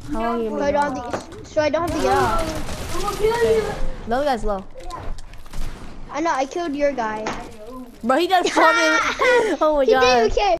How long you So I don't have to get off. Low guy's low. I know, I killed your guy. Bro, he just spawned in. Oh my He god. didn't even care.